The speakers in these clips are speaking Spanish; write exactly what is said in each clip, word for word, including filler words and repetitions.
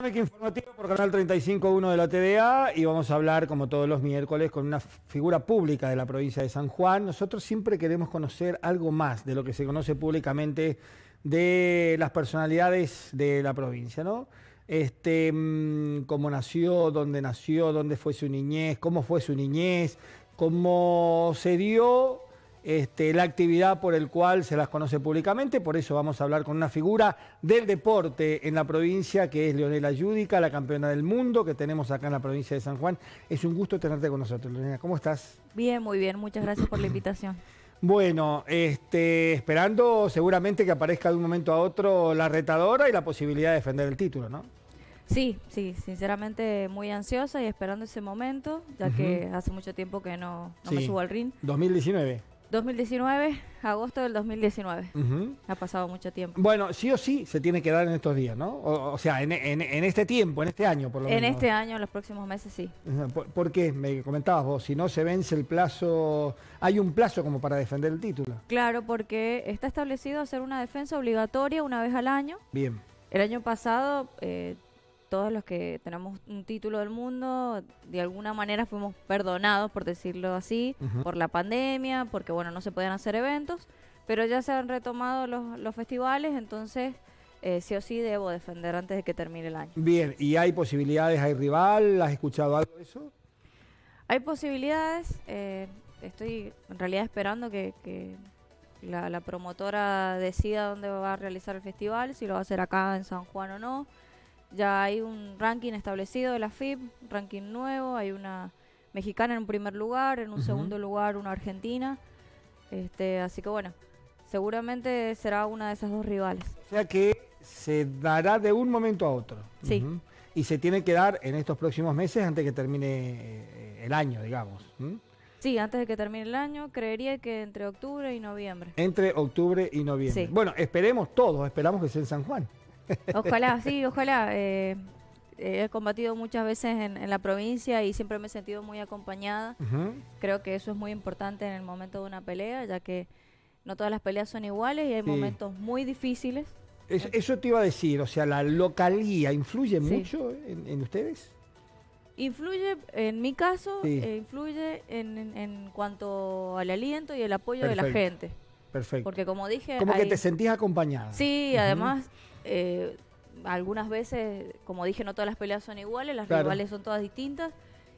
Panorama informativo por Canal treinta y cinco punto uno de la T V A y vamos a hablar, como todos los miércoles, con una figura pública de la provincia de San Juan. Nosotros siempre queremos conocer algo más de lo que se conoce públicamente de las personalidades de la provincia, ¿no? Este, cómo nació, dónde nació, dónde fue su niñez, cómo fue su niñez, cómo se dio Este, la actividad por el cual se las conoce públicamente. Por eso vamos a hablar con una figura del deporte en la provincia, que es Leonela Giudica, la campeona del mundo que tenemos acá en la provincia de San Juan. Es un gusto tenerte con nosotros, Leonela. ¿Cómo estás? Bien, muy bien. Muchas gracias por la invitación. Bueno, este, esperando seguramente que aparezca de un momento a otro la retadora y la posibilidad de defender el título, ¿no? Sí, sí, sinceramente muy ansiosa y esperando ese momento, ya uh-huh. que hace mucho tiempo que no, no sí. me subo al ring. dos mil diecinueve. dos mil diecinueve, agosto del dos mil diecinueve. Uh-huh. Ha pasado mucho tiempo. Bueno, sí o sí se tiene que dar en estos días, ¿no? O, o sea, en, en, en este tiempo, en este año, por lo menos. En este año, en los próximos meses, sí. ¿Por, ¿Por qué? Me comentabas vos, si no se vence el plazo, ¿hay un plazo como para defender el título? Claro, porque está establecido hacer una defensa obligatoria una vez al año. Bien. El año pasado... Eh, todos los que tenemos un título del mundo, de alguna manera fuimos perdonados, por decirlo así, uh-huh. por la pandemia, porque bueno, no se podían hacer eventos, pero ya se han retomado los, los festivales, entonces eh, sí o sí debo defender antes de que termine el año. Bien, ¿y hay posibilidades, hay rival? ¿Has escuchado algo de eso? Hay posibilidades, eh, estoy en realidad esperando que, que la, la promotora decida dónde va a realizar el festival, si lo va a hacer acá en San Juan o no. Ya hay un ranking establecido de la F I B, un ranking nuevo, hay una mexicana en un primer lugar, en un uh-huh. segundo lugar una argentina, este, así que bueno, seguramente será una de esas dos rivales. O sea que se dará de un momento a otro. Sí. Uh-huh. Y se tiene que dar en estos próximos meses antes que termine el año, digamos. ¿Mm? Sí, antes de que termine el año, creería que entre octubre y noviembre. Entre octubre y noviembre. Sí. Bueno, esperemos todos, esperamos que sea en San Juan. Ojalá, sí, ojalá. Eh, he combatido muchas veces en, en la provincia y siempre me he sentido muy acompañada. Uh-huh. Creo que eso es muy importante en el momento de una pelea, ya que no todas las peleas son iguales y hay sí. momentos muy difíciles. Eso, eso te iba a decir, o sea, la localía influye sí. mucho en, en ustedes. Influye, en mi caso, sí. eh, influye en, en, en cuanto al aliento y el apoyo Perfecto. de la gente. Perfecto. Porque como dije... Como hay... que te sentías acompañada. Sí, uh-huh. además... Eh, algunas veces, como dije, no todas las peleas son iguales, las claro. rivales son todas distintas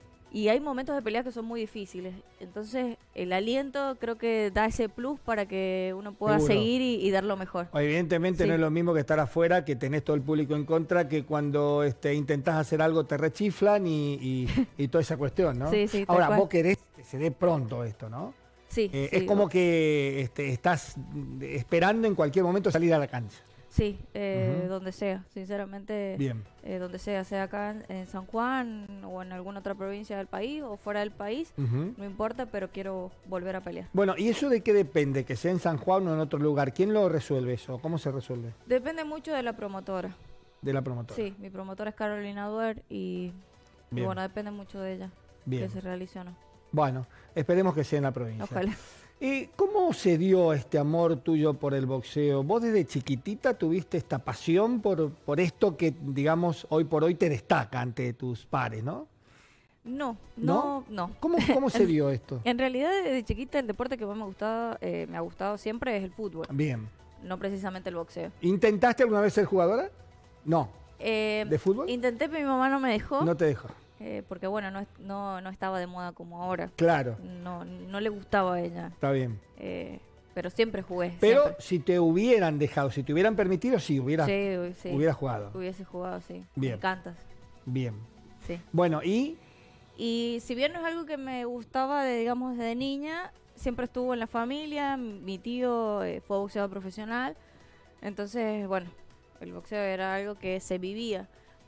y hay momentos de peleas que son muy difíciles, entonces el aliento creo que da ese plus para que uno pueda Seguro. seguir y, y dar lo mejor. Evidentemente sí. no es lo mismo que estar afuera, que tenés todo el público en contra, que cuando este, intentás hacer algo te rechiflan y, y, y toda esa cuestión, ¿no? Sí, sí, ahora, vos querés que se dé pronto esto, ¿no? Sí, eh, sí. Es como que este, estás esperando en cualquier momento salir a la cancha. Sí, eh, uh-huh. donde sea, sinceramente, Bien. Eh, donde sea, sea acá en, en San Juan o en alguna otra provincia del país o fuera del país, uh-huh. no importa, pero quiero volver a pelear. Bueno, ¿y eso de qué depende? ¿Que sea en San Juan o en otro lugar? ¿Quién lo resuelve eso? ¿Cómo se resuelve? Depende mucho de la promotora. ¿De la promotora? Sí, mi promotora es Carolina Duer y, y bueno, depende mucho de ella Bien. que se realice o no. Bueno, esperemos que sea en la provincia. Ojalá. Eh, ¿Cómo se dio este amor tuyo por el boxeo? ¿Vos desde chiquitita tuviste esta pasión por, por esto que, digamos, hoy por hoy te destaca ante tus pares, ¿no? No, no, no. no. ¿Cómo, cómo se dio esto? En realidad, desde chiquita el deporte que más me, gustaba, eh, me ha gustado siempre es el fútbol. Bien. No precisamente el boxeo. ¿Intentaste alguna vez ser jugadora? No. Eh, ¿De fútbol? Intenté, pero mi mamá no me dejó. No te dejó. Eh, porque bueno, no, no, no estaba de moda como ahora. Claro. No, no le gustaba a ella. Está bien. Eh, pero siempre jugué. Pero siempre. Si te hubieran dejado, si te hubieran permitido, sí, hubieras, sí, sí. hubieras jugado. Hubiese jugado, sí. Bien. Me encantas. Bien. Sí. Bueno, ¿y? Y si bien no es algo que me gustaba, de, digamos, desde niña, siempre estuvo en la familia. Mi tío eh, fue boxeador profesional. Entonces, bueno, el boxeo era algo que se vivía.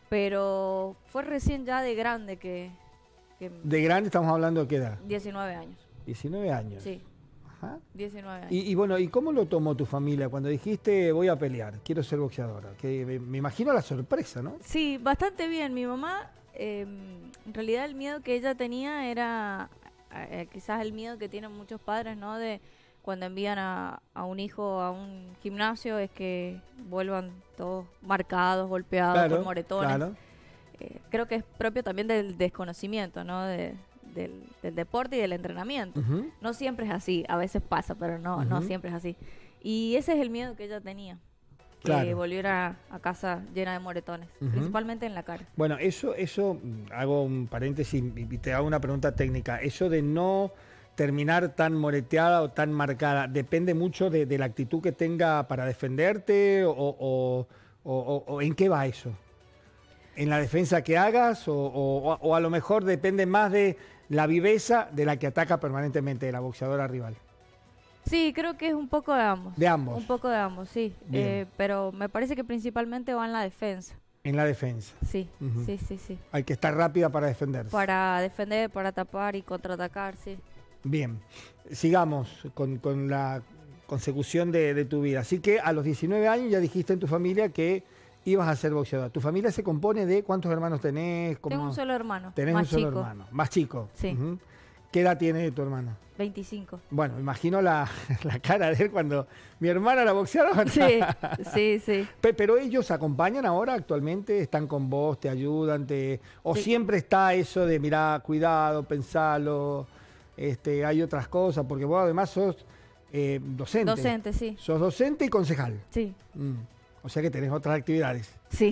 Pero fue recién ya de grande que... que ¿De grande estamos hablando de qué edad? diecinueve años. diecinueve años. Sí. Ajá. diecinueve años. Y, y bueno, ¿y cómo lo tomó tu familia cuando dijiste voy a pelear, quiero ser boxeadora? Que me, me imagino la sorpresa, ¿no? Sí, bastante bien. Mi mamá, eh, en realidad el miedo que ella tenía era eh, quizás el miedo que tienen muchos padres, ¿no? De cuando envían a, a un hijo a un gimnasio es que vuelvan todos marcados, golpeados, Claro, con moretones. claro. eh, creo que es propio también del desconocimiento, ¿no? De, del, del deporte y del entrenamiento. Ujú. No siempre es así, a veces pasa, pero no, no Ujú. siempre es así. Y ese es el miedo que ella tenía, que Claro. volviera a casa llena de moretones, Ujú. principalmente en la cara. Bueno, eso, eso, mm, hago un paréntesis y te hago una pregunta técnica. Eso de no terminar tan moreteada o tan marcada, ¿depende mucho de, de la actitud que tenga para defenderte o, o- o- o- o en qué va eso? ¿En la defensa que hagas o, o- o a lo mejor depende más de la viveza de la que ataca permanentemente, de la boxeadora rival? Sí, creo que es un poco de ambos. De ambos. Un poco de ambos, sí. Bien. Eh, pero me parece que principalmente va en la defensa. En la defensa. Sí, Ujú. sí, sí, sí. Hay que estar rápida para defenderse. Para defender, para tapar y contraatacar, sí. Bien, sigamos con, con la consecución de, de tu vida. Así que a los diecinueve años ya dijiste en tu familia que ibas a ser boxeadora. ¿Tu familia se compone de cuántos hermanos tenés? ¿Cómo? Tengo un solo hermano, Tenés más un solo chico, hermano, más chico. Sí. Ujú. ¿Qué edad tiene tu hermano? veinticinco. Bueno, me imagino la, la cara de él cuando mi hermana la boxeadora. Sí, sí, sí. Pe- Pero ellos acompañan ahora actualmente, están con vos, te ayudan, te o Sí. siempre está eso de mirá, cuidado, pensalo, este, hay otras cosas, porque vos además sos eh, docente. Docente, sí, Sos docente y concejal. sí, Mm. O sea que tenés otras actividades. sí.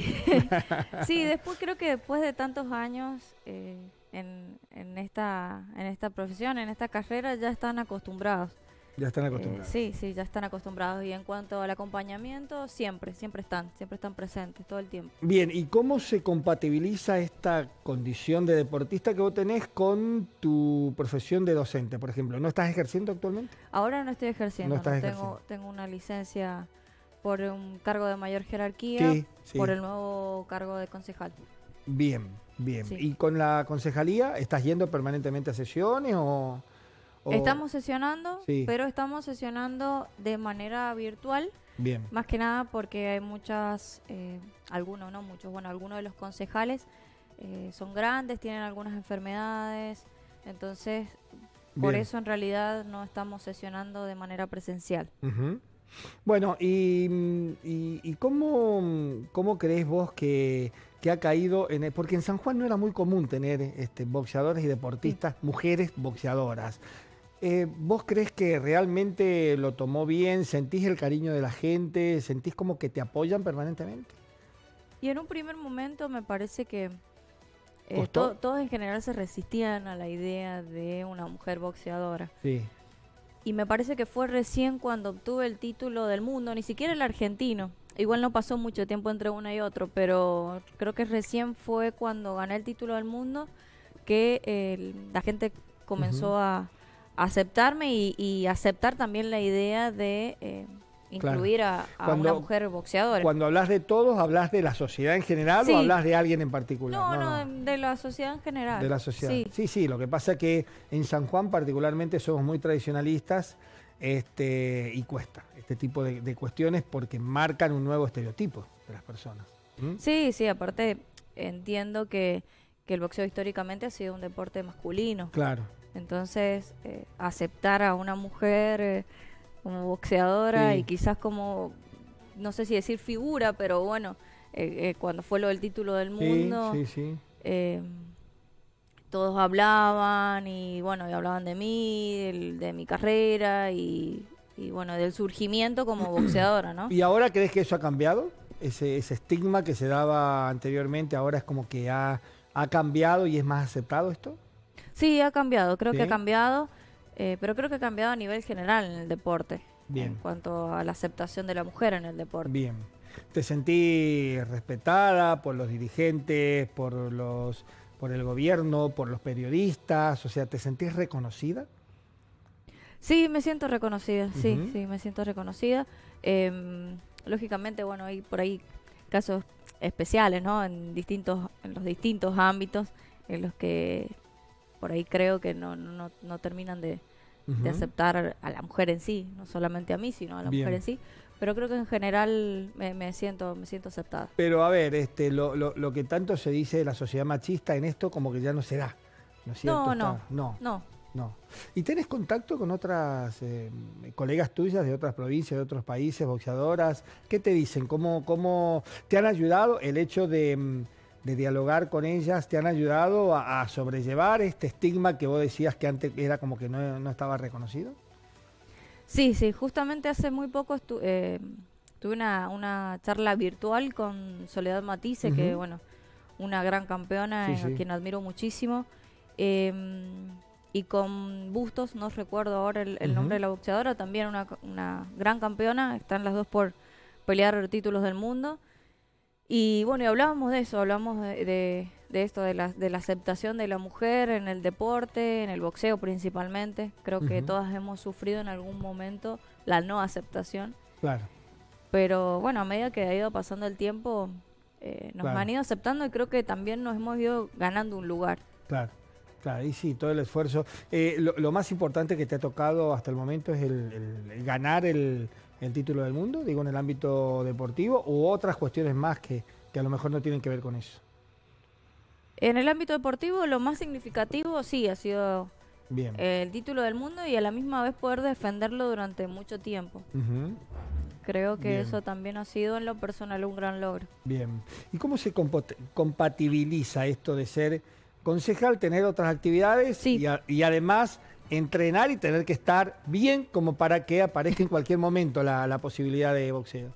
Sí, después creo que después de tantos años eh, en, en, esta, en esta profesión, en esta carrera, ya están acostumbrados. Ya están Eh, acostumbrados. sí, sí, ya están acostumbrados. Y en cuanto al acompañamiento, siempre, siempre están, siempre están presentes todo el tiempo. Bien, ¿y cómo se compatibiliza esta condición de deportista que vos tenés con tu profesión de docente, por ejemplo? ¿No estás ejerciendo actualmente? Ahora no estoy ejerciendo, No estás no ejerciendo. tengo, tengo una licencia por un cargo de mayor jerarquía, Sí, sí. por el nuevo cargo de concejal. Bien, bien. Sí. ¿Y con la concejalía estás yendo permanentemente a sesiones o...? o- Estamos sesionando, Sí. pero estamos sesionando de manera virtual, Bien, más que nada porque hay muchas, eh, algunos, no muchos, bueno, algunos de los concejales eh, son grandes, tienen algunas enfermedades, entonces por bien. eso en realidad no estamos sesionando de manera presencial. Ujú. Bueno, y, y- y cómo, cómo crees vos que, que ha caído en el- porque en San Juan no era muy común tener este, boxeadores y deportistas, mujeres boxeadoras. Eh, ¿Vos crees que realmente lo tomó bien? ¿Sentís el cariño de la gente? ¿Sentís como que te apoyan permanentemente? Y en un primer momento me parece que eh, ¿Costó? to- todos en general se resistían a la idea de una mujer boxeadora. Sí. Y me parece que fue recién cuando obtuve el título del mundo, ni siquiera el argentino. Igual no pasó mucho tiempo entre uno y otro, pero creo que recién fue cuando gané el título del mundo que eh, la gente comenzó Ujú. a, a aceptarme y, y aceptar también la idea de eh, Claro. incluir a, a Cuando- una mujer boxeadora. Cuando hablas de todos, ¿hablas de la sociedad en general Sí. o hablas de alguien en particular? No, no, de, de la sociedad en general. De la sociedad. Sí. Sí, sí, lo que pasa es que en San Juan particularmente somos muy tradicionalistas este, y cuesta este tipo de, de cuestiones porque marcan un nuevo estereotipo de las personas. ¿Mm? Sí, sí, aparte entiendo que, que el boxeo históricamente ha sido un deporte masculino. Claro. Entonces, eh, aceptar a una mujer eh, como boxeadora Sí. y quizás como, no sé si decir figura, pero bueno, eh, eh, cuando fue lo del título del Sí, mundo, sí, sí. eh, todos hablaban y bueno, y hablaban de mí, del- de mi carrera y, y bueno, del surgimiento como boxeadora, ¿no? ¿Y ahora crees que eso ha cambiado? Ese, ese estigma que se daba anteriormente ahora es como que ha, ha cambiado y es más aceptado esto. Sí, ha cambiado, creo que Sí. ha cambiado, eh, pero creo que ha cambiado a nivel general en el deporte. Bien. En cuanto a la aceptación de la mujer en el deporte. Bien. ¿Te sentís respetada por los dirigentes, por los, por el gobierno, por los periodistas? O sea, ¿te sentís reconocida? Sí, me siento reconocida, sí, Ujú. sí, me siento reconocida. Em, lógicamente, bueno, hay por ahí casos especiales, ¿no? En distintos, en los distintos ámbitos en los que por ahí creo que no, no, no terminan de, de Ujú. aceptar a la mujer en sí, no solamente a mí, sino a la Bien. mujer en sí. Pero creo que en general me, me siento, me siento aceptada. Pero a ver, este, lo, lo, lo que tanto se dice de la sociedad machista en esto como que ya no se da, ¿no es cierto? No, no, Está- no, no. no. ¿Y tenés contacto con otras eh, colegas tuyas de otras provincias, de otros países, boxeadoras? ¿Qué te dicen? ¿Cómo, cómo te han ayudado el hecho de, mm, de dialogar con ellas, te han ayudado a, a sobrellevar este estigma que vos decías que antes era como que no, no estaba reconocido? Sí, sí, justamente hace muy poco estu eh, tuve una, una charla virtual con Soledad Matisse, Uh-huh. que bueno, una gran campeona, Sí, eh, sí. a quien admiro muchísimo. Eh, y con Bustos, no recuerdo ahora el, el Uh-huh. nombre de la boxeadora, también una, una gran campeona, están las dos por pelear títulos del mundo. Y bueno, y hablábamos de eso, hablamos de, de, de esto, de la, de la aceptación de la mujer en el deporte, en el boxeo principalmente. Creo que Uh-huh. todas hemos sufrido en algún momento la no aceptación. Claro. Pero bueno, a medida que ha ido pasando el tiempo, eh, nos Claro. han ido aceptando y creo que también nos hemos ido ganando un lugar. Claro, claro, y sí, todo el esfuerzo. Eh, lo, lo más importante que te ha tocado hasta el momento es el, el- el ganar el, el título del mundo, digo, en el ámbito deportivo, u otras cuestiones más que, que a lo mejor no tienen que ver con eso. En el ámbito deportivo, lo más significativo sí ha sido Bien. eh, el título del mundo y a la misma vez poder defenderlo durante mucho tiempo. Ujú. Creo que Bien. eso también ha sido en lo personal un gran logro. Bien. ¿Y cómo se compo- compatibiliza esto de ser concejal, tener otras actividades Sí. y, a- y además entrenar y tener que estar bien como para que aparezca en cualquier momento la, la posibilidad de boxeo?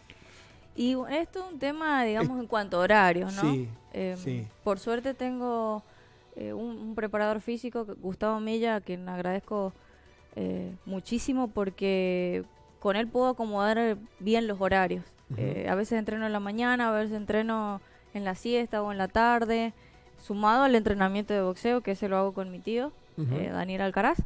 Y bueno, esto es un tema, digamos, en cuanto a horarios, ¿no? Sí, Eh, sí. Por suerte tengo eh, un, un preparador físico, Gustavo Milla, a quien agradezco eh, muchísimo porque con él puedo acomodar bien los horarios. Ujú. Eh, a veces entreno en la mañana, a veces entreno en la siesta o en la tarde, sumado al entrenamiento de boxeo, que ese lo hago con mi tío, Ujú. eh, Daniel Alcaraz.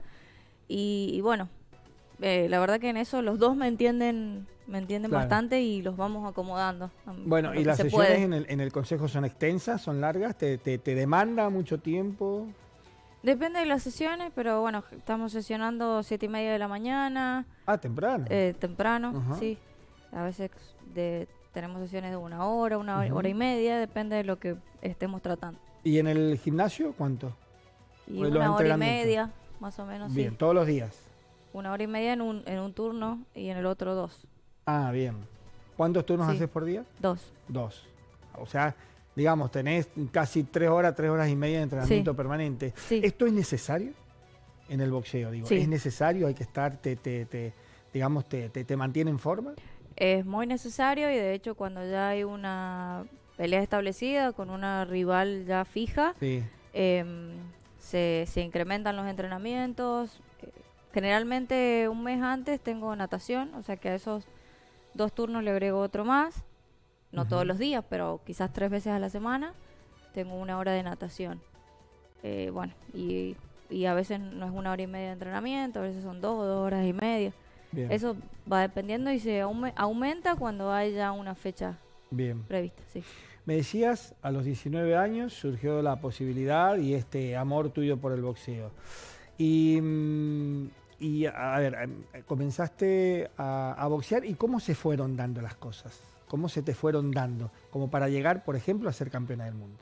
Y, y bueno, eh, la verdad que en eso los dos me entienden me entienden Claro. bastante y los vamos acomodando. a- Bueno, a lo ¿y que las se sesiones puede. en el, en el consejo son extensas, son largas? ¿Te, te, te demanda mucho tiempo? Depende de las sesiones, pero bueno, estamos sesionando siete y media de la mañana, Ah, temprano. eh, temprano, Ajá. sí. A veces de, tenemos sesiones de una hora, una hora, Ujú. hora y media, depende de lo que estemos tratando. ¿Y en el gimnasio cuánto? Y O los una hora y entrenamientos. media, más o menos, Bien, sí. todos los días. Una hora y media en un, en un turno y en el otro dos. Ah, bien. ¿Cuántos turnos Sí. haces por día? Dos. Dos. O sea, digamos, tenés casi tres horas, tres horas y media de entrenamiento Sí. permanente. Sí. ¿Esto es necesario en el boxeo? Digo, Sí. ¿es necesario? ¿Hay que estar, te, te, te, digamos, te, te, te mantiene en forma? Es muy necesario y de hecho cuando ya hay una pelea establecida con una rival ya fija, Sí. em, se, se incrementan los entrenamientos. Eh, Generalmente un mes antes tengo natación, o sea que a esos dos turnos le agrego otro más, no Ujú. todos los días, pero quizás tres veces a la semana tengo una hora de natación. Eh, bueno, y, y a veces no es una hora y media de entrenamiento, a veces son dos o dos horas y media. Bien. Eso va dependiendo y se aume- aumenta cuando haya una fecha Bien. prevista, sí. Me decías, a los diecinueve años surgió la posibilidad y este amor tuyo por el boxeo. Y, mm, y a ver, em, comenzaste a, a boxear y ¿cómo se fueron dando las cosas? ¿Cómo se te fueron dando? Como para llegar, por ejemplo, a ser campeona del mundo.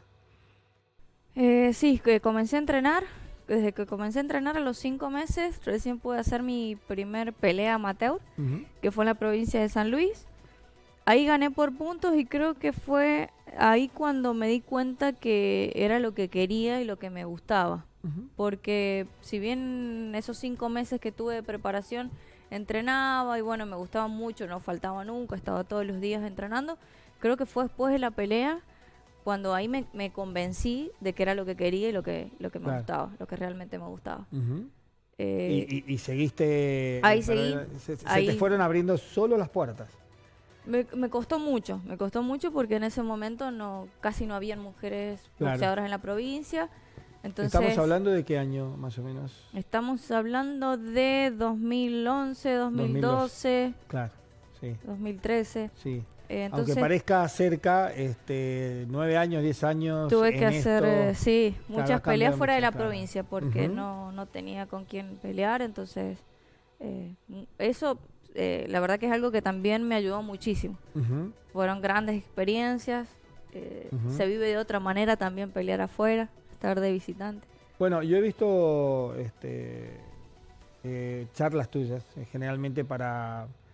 Eh, sí, que comencé a entrenar. Desde que comencé a entrenar a los cinco meses, recién pude hacer mi primer pelea amateur, Ujú. que fue en la provincia de San Luis. Ahí gané por puntos y creo que fue ahí cuando me di cuenta que era lo que quería y lo que me gustaba. Ujú. Porque si bien esos cinco meses que tuve de preparación entrenaba y bueno, me gustaba mucho, no faltaba nunca, estaba todos los días entrenando, creo que fue después de la pelea cuando ahí me, me convencí de que era lo que quería y lo que, lo que me Claro. gustaba, lo que realmente me gustaba. Ujú. Eh, Y, y- y seguiste... ahí eh, para- seguí, Se, se ahí- te fueron abriendo solo las puertas. Me, me costó mucho, me costó mucho porque en ese momento no casi no habían mujeres Claro. boxeadoras en la provincia. Entonces, ¿Estamos hablando de qué año, más o menos? estamos hablando de dos mil once, dos mil doce, Claro, sí, dos mil trece. sí. Eh, entonces Aunque parezca cerca, este, nueve años, diez años. tuve que en hacer, esto, eh, sí, claro, muchas cambia peleas fuera de mucho, la claro. provincia porque Ujú. no, no tenía con quién pelear. Entonces, eh, m- eso, eh, la verdad que es algo que también me ayudó muchísimo. Ujú. Fueron grandes experiencias. eh, Ujú. Se vive de otra manera también pelear afuera, estar de visitante. Bueno, yo he visto este, eh, charlas tuyas, eh, generalmente para,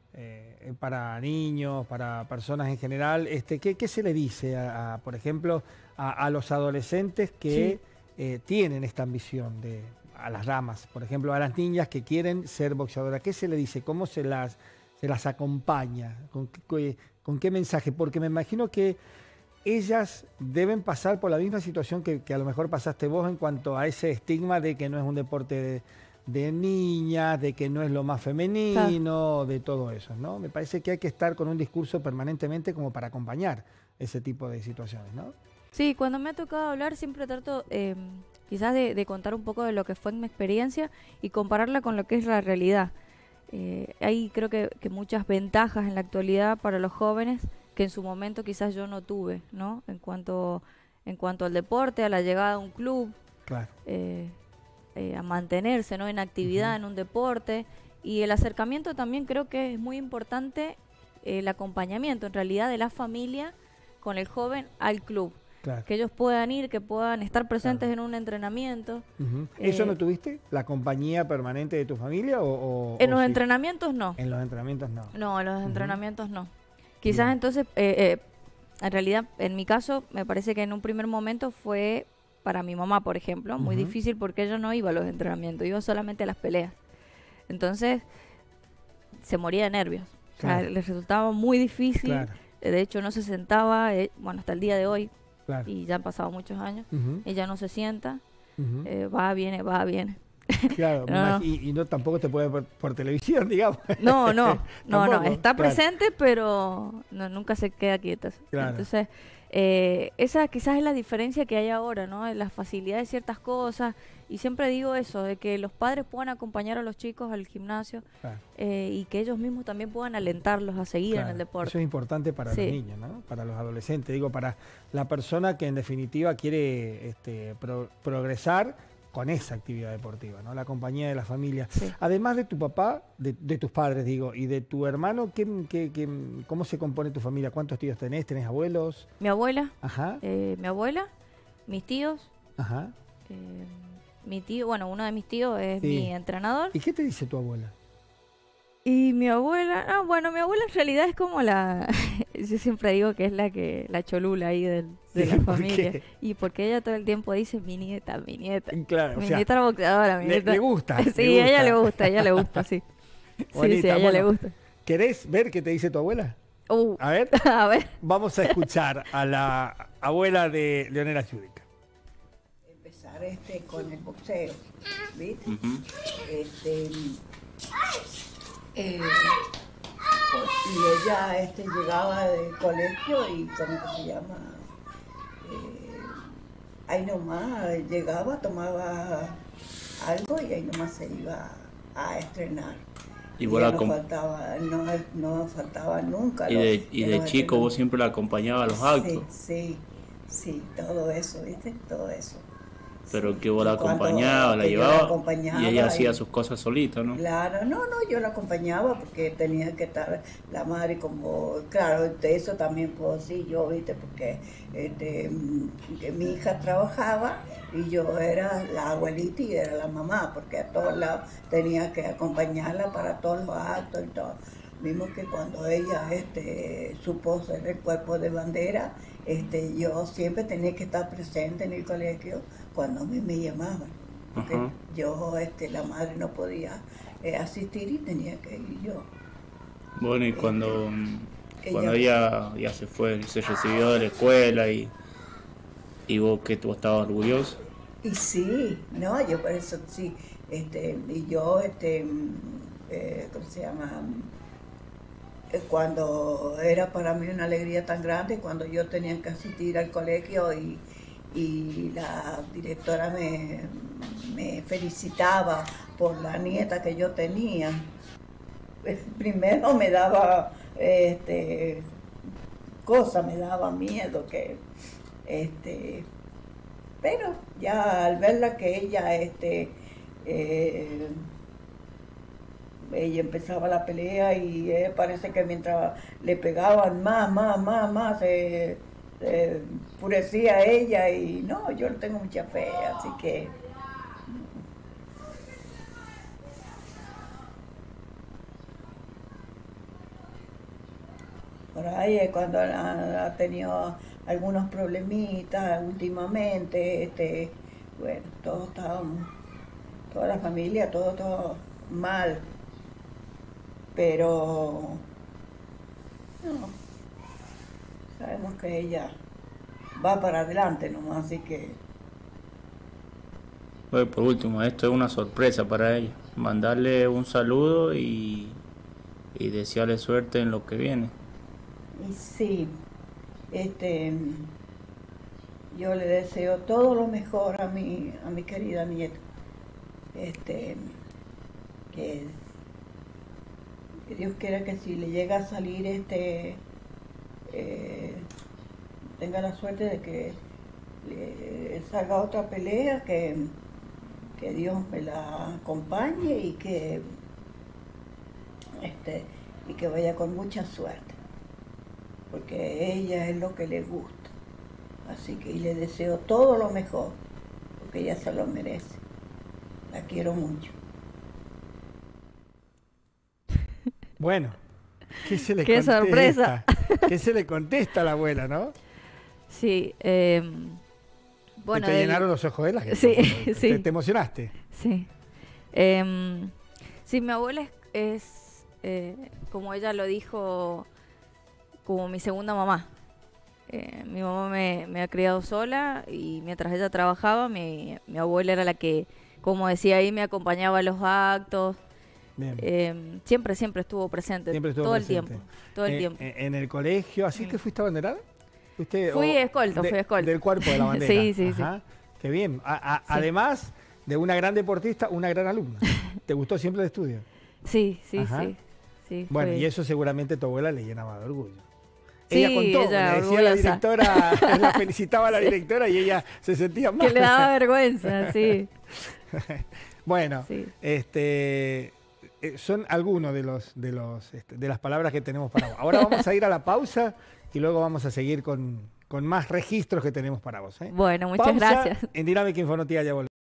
eh, para niños, para personas en general, este, ¿qué, qué se le dice, a, a, por ejemplo, a, a los adolescentes que sí. eh, tienen esta ambición de a las damas, por ejemplo, a las niñas que quieren ser boxeadoras? ¿Qué se le dice? ¿Cómo se las, se las acompaña? ¿Con qué, con qué mensaje? Porque me imagino que ellas deben pasar por la misma situación que, que a lo mejor pasaste vos en cuanto a ese estigma de que no es un deporte de, de niñas, de que no es lo más femenino, claro. de todo eso, ¿no? Me parece que hay que estar con un discurso permanentemente como para acompañar ese tipo de situaciones, ¿no? Sí, cuando me ha tocado hablar siempre trato eh, quizás de, de contar un poco de lo que fue mi experiencia y compararla con lo que es la realidad. Eh, hay creo que, que muchas ventajas en la actualidad para los jóvenes que en su momento quizás yo no tuve, ¿no? En cuanto, en cuanto al deporte, a la llegada a un club, claro. eh, eh, a mantenerse, ¿no? En actividad, uh-huh. en un deporte. Y el acercamiento también creo que es muy importante, el acompañamiento en realidad de la familia con el joven al club. Claro. Que ellos puedan ir, que puedan estar presentes claro. en un entrenamiento. Uh-huh. ¿Eso eh, no tuviste? ¿La compañía permanente de tu familia? O, o, en o los sí? entrenamientos no. En los entrenamientos no. No, en los uh-huh. entrenamientos no. Quizás Bien. entonces, eh, eh, en realidad, en mi caso, me parece que en un primer momento fue para mi mamá, por ejemplo, uh-huh. muy difícil porque ella no iba a los entrenamientos, iba solamente a las peleas. Entonces, se moría de nervios. Claro. O sea, les resultaba muy difícil. Claro. De hecho, no se sentaba, eh, bueno, hasta el día de hoy. Claro. Y ya han pasado muchos años, uh-huh. ella no se sienta, uh-huh. eh, va, viene, va, viene. Claro, no. Y, y no tampoco te puede ver por, por televisión, digamos. No, no, no, no, está claro. presente, pero no, nunca se queda quieta. Claro. Entonces, eh, esa quizás es la diferencia que hay ahora, ¿no? La facilidad de ciertas cosas. Y siempre digo eso, de que los padres puedan acompañar a los chicos al gimnasio claro. eh, y que ellos mismos también puedan alentarlos a seguir claro. en el deporte. Eso es importante para sí. los niños, ¿no? Para los adolescentes, digo, para la persona que en definitiva quiere este, pro, progresar con esa actividad deportiva, ¿no? La compañía de la familia. Sí. Además de tu papá, de, de tus padres, digo, y de tu hermano, ¿qué, qué, qué, ¿cómo se compone tu familia? ¿Cuántos tíos tenés? ¿Tenés abuelos? Mi abuela, Ajá. Eh, mi abuela, mis tíos. Ajá. Eh, mi tío, bueno, uno de mis tíos es sí. mi entrenador. ¿Y qué te dice tu abuela? Y mi abuela, ah, bueno, mi abuela en realidad es como la, yo siempre digo que es la que la cholula ahí del, de sí, la familia. ¿Por y porque ella todo el tiempo dice mi nieta, mi nieta. Claro, mi o sea, nieta boxeadora, mi le, nieta. Le gusta. Sí, le gusta. a ella le gusta, a ella le gusta, sí. Bonita, sí, sí, a ella bueno, le gusta. ¿Querés ver qué te dice tu abuela? Uh, a ver. a ver. Vamos a escuchar a la abuela de Leonela Giudica. Empezar este con el boxeo, ¿viste? Uh-huh. Este Eh, pues, y ella este, llegaba del colegio y, ¿cómo que se llama? Eh, ahí nomás llegaba, tomaba algo y ahí nomás se iba a estrenar. Y, y no, faltaba, no, no faltaba nunca. Y los, de, y de chico vos siempre la acompañabas a los actos. Sí, sí, sí, todo eso, ¿viste? Todo eso. Pero que vos la acompañabas, la llevabas y ella hacía sus cosas solita, ¿no? Claro, no, no, yo la acompañaba porque tenía que estar la madre como, claro, de eso también puedo decir yo, ¿viste? Porque este, que mi hija trabajaba y yo era la abuelita y era la mamá, porque a todos lados tenía que acompañarla para todos los actos y todo. Mismo que cuando ella este, supo ser el cuerpo de bandera, este, yo siempre tenía que estar presente en el colegio cuando a mí me llamaban, porque uh-huh. yo, este, la madre no podía eh, asistir y tenía que ir yo. Bueno, y cuando, eh, cuando ella, ella ya se fue, se recibió de la escuela y, y vos que tú estabas orgulloso. Y sí, no, yo por eso sí, este, y yo, este, eh, ¿cómo se llama? Cuando era para mí una alegría tan grande, cuando yo tenía que asistir al colegio y, y la directora me, me felicitaba por la nieta que yo tenía, pues primero me daba este, cosa, me daba miedo, que este, pero ya al verla que ella este, eh, ella empezaba la pelea y eh, parece que mientras le pegaban más, más, más, más, se eh, enfurecía ella y no, yo le tengo mucha fe, así que... ahí es cuando ha, ha tenido algunos problemitas últimamente, este, bueno, todos estábamos, toda la familia, todo, todo mal, pero no, sabemos que ella va para adelante nomás, así que... Bueno, por último, esto es una sorpresa para ella, mandarle un saludo y, y desearle suerte en lo que viene. Y sí, este, yo le deseo todo lo mejor a mi, a mi querida nieta, este, que, que Dios quiera que si le llega a salir, este, eh, tenga la suerte de que le salga otra pelea, que, que Dios me la acompañe y que, este, y que vaya con mucha suerte, porque ella es lo que le gusta. Así que y le deseo todo lo mejor, porque ella se lo merece. La quiero mucho. Bueno, ¿qué se le ¡Qué contesta? sorpresa! ¿Qué se le contesta a la abuela, no? Sí, eh, bueno. Te del- llenaron los ojos de la gente. Sí, te, sí. te- te emocionaste. Sí. Em, sí, mi abuela es, es, eh, como ella lo dijo, como mi segunda mamá. Eh, mi mamá me, me ha criado sola y mientras ella trabajaba, mi, mi abuela era la que, como decía ahí, me acompañaba a los actos. Bien. Em, siempre, siempre estuvo presente, Siempre estuvo todo presente. el tiempo. Todo el Eh, tiempo. eh, En el colegio, ¿así Mm. que fuiste abanderada? ¿Fuiste, Fui o- escolta, de- fui escolta. Del cuerpo de la bandera. Sí, sí, sí. Ajá. Qué bien. A- a- Sí. Además de una gran deportista, una gran alumna. ¿Te gustó siempre el estudio? Sí, sí, Ajá. sí. sí Bueno, fue- y eso seguramente tu abuela le llenaba de orgullo. Sí, Ella contó, ella le decía a la orgullosa. directora, la felicitaba a la directora y ella se sentía mal. Que le daba vergüenza, sí. Bueno, Sí. este eh, son algunos de los de los este, de las palabras que tenemos para vos. Ahora vamos a ir a la pausa y luego vamos a seguir con, con más registros que tenemos para vos. ¿eh? Bueno, muchas Pausa gracias. En Dinámica Infonotia ya volvemos.